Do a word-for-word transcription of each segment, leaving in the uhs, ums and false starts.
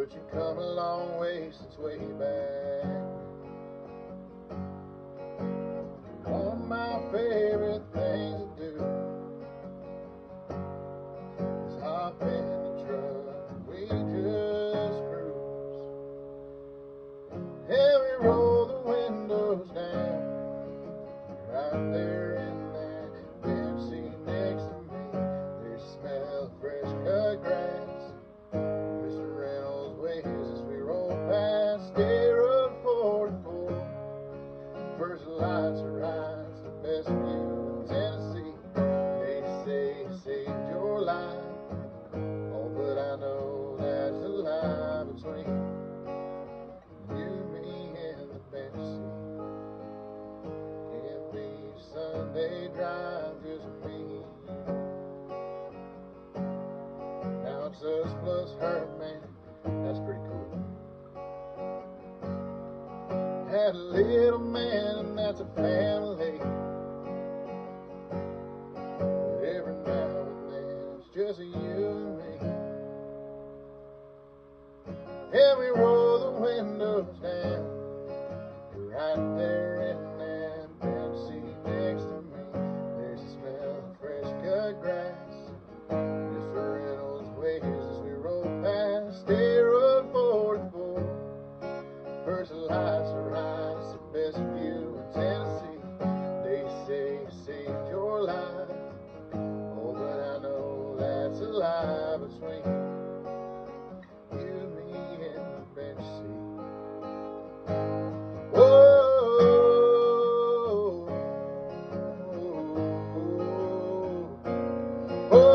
but you've come a long way since way back. One of my favorite things to do is hop in the truck and we just cruise. Yeah, we roll the windows down, right there in that bench seat next to me. There's the smell of fresh cut grass. Mister Reynolds waves as we roll past State Road forty-four. First lights are eyes, the best view in Tennessee. They say it saved your life, oh, but I know that's a lie between you, me, and the bench seat. Can't be Sunday drive, just me. Now it's us plus her, man, that's pretty cool. Had a little man, and that's a family. But every now and then it's just you and me. And we roll the windows down, right there in that bench seat next to me. There's the smell of fresh cut grass. Mister Reynolds waves as we roll past State Road forty-four. First lights are eyes, the best view in Tennessee. They say it saved your life, oh, but I know that's a lie between you, me, and the bench seat. Whoa, whoa, whoa.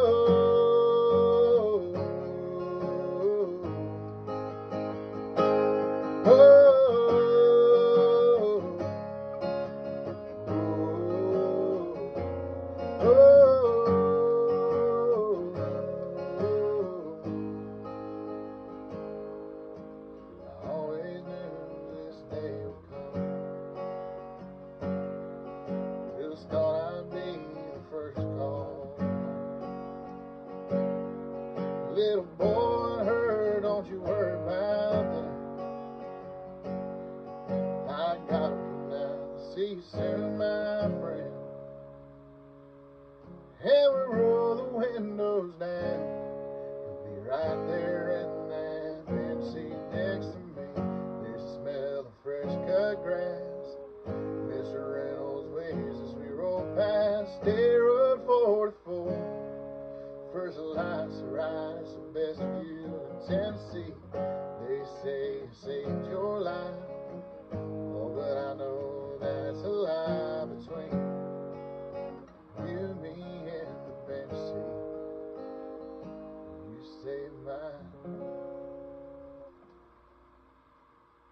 Thought I'd be the first call. Little boy, her, don't you worry about that. I got her now. See you soon, my friend. And we roll the windows down. You'll be right there in that bench seat next to me. There's the smell of fresh cut grass. Mister Reynolds waves as we roll past State Road forty-four. First lights are eyes, the best view in Tennessee. They say it saved your life,